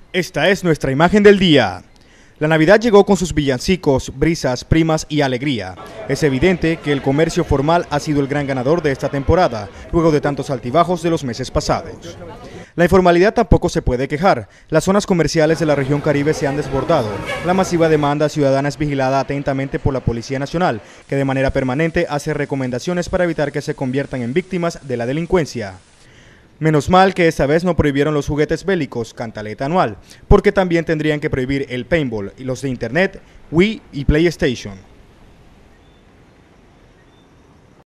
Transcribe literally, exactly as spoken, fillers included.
Esta es nuestra imagen del día. La Navidad llegó con sus villancicos, brisas, primas y alegría. Es evidente que el comercio formal ha sido el gran ganador de esta temporada, luego de tantos altibajos de los meses pasados. La informalidad tampoco se puede quejar. Las zonas comerciales de la región Caribe se han desbordado. La masiva demanda ciudadana es vigilada atentamente por la Policía Nacional, que de manera permanente hace recomendaciones para evitar que se conviertan en víctimas de la delincuencia. Menos mal que esta vez no prohibieron los juguetes bélicos, cantaleta anual, porque también tendrían que prohibir el paintball y los de internet, Wii y PlayStation.